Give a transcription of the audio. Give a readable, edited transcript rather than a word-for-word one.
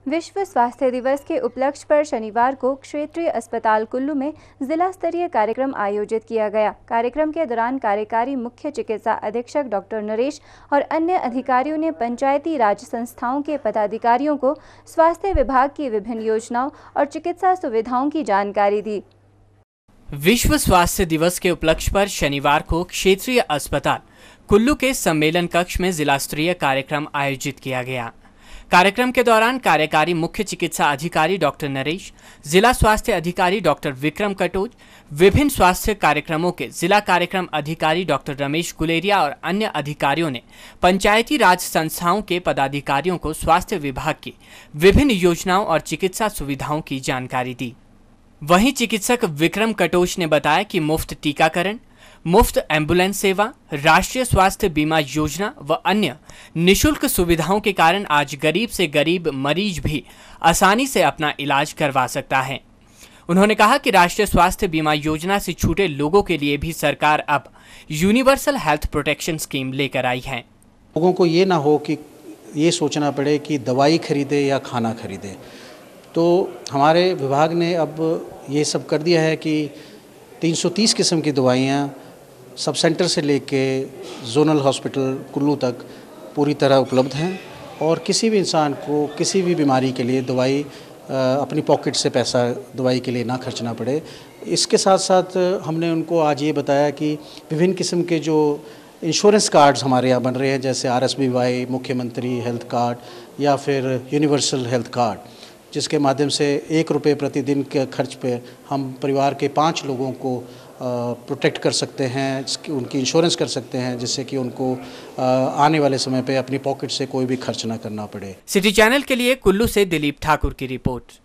विश्व स्वास्थ्य दिवस के उपलक्ष्य पर शनिवार को क्षेत्रीय अस्पताल कुल्लू में जिला स्तरीय कार्यक्रम आयोजित किया गया। कार्यक्रम के दौरान कार्यकारी मुख्य चिकित्सा अधीक्षक डॉक्टर नरेश और अन्य अधिकारियों ने पंचायती राज संस्थाओं के पदाधिकारियों को स्वास्थ्य विभाग की विभिन्न योजनाओं और चिकित्सा सुविधाओं की जानकारी दी। विश्व स्वास्थ्य दिवस के उपलक्ष्य पर शनिवार को क्षेत्रीय अस्पताल कुल्लू के सम्मेलन कक्ष में जिला स्तरीय कार्यक्रम आयोजित किया गया। कार्यक्रम के दौरान कार्यकारी मुख्य चिकित्सा अधिकारी डॉक्टर नरेश, जिला स्वास्थ्य अधिकारी डॉक्टर विक्रम कटोच, विभिन्न स्वास्थ्य कार्यक्रमों के जिला कार्यक्रम अधिकारी डॉक्टर रमेश गुलेरिया और अन्य अधिकारियों ने पंचायती राज संस्थाओं के पदाधिकारियों को स्वास्थ्य विभाग की विभिन्न योजनाओं और चिकित्सा सुविधाओं की जानकारी दी। वहीं चिकित्सक विक्रम कटोच ने बताया कि मुफ्त टीकाकरण, मुफ्त एम्बुलेंस सेवा, राष्ट्रीय स्वास्थ्य बीमा योजना व अन्य निशुल्क सुविधाओं के कारण आज गरीब से गरीब मरीज भी आसानी से अपना इलाज करवा सकता है। उन्होंने कहा कि राष्ट्रीय स्वास्थ्य बीमा योजना से छूटे लोगों के लिए भी सरकार अब यूनिवर्सल हेल्थ प्रोटेक्शन स्कीम लेकर आई है। लोगों को ये ना हो कि ये सोचना पड़े कि दवाई खरीदे या खाना खरीदे, तो हमारे विभाग ने अब ये सब कर दिया है कि 330 किस्म की दवाइयाँ सब सेंटर से लेके जोनल हॉस्पिटल कुल्लू तक पूरी तरह उपलब्ध हैं और किसी भी इंसान को किसी भी बीमारी के लिए दवाई अपनी पॉकेट से पैसा दवाई के लिए ना खर्चना पड़े। इसके साथ साथ हमने उनको आज ये बताया कि विभिन्न किस्म के जो इंश्योरेंस कार्ड्स हमारे यहाँ बन रहे हैं, जैसे RSBY, मुख्यमंत्री हेल्थ कार्ड या फिर यूनिवर्सल हेल्थ कार्ड, जिसके माध्यम से 1 रुपये प्रतिदिन के खर्च पे हम परिवार के 5 लोगों को प्रोटेक्ट कर सकते हैं, उनकी इंश्योरेंस कर सकते हैं, जिससे कि उनको आने वाले समय पे अपनी पॉकेट से कोई भी खर्च ना करना पड़े। सिटी चैनल के लिए कुल्लू से दिलीप ठाकुर की रिपोर्ट।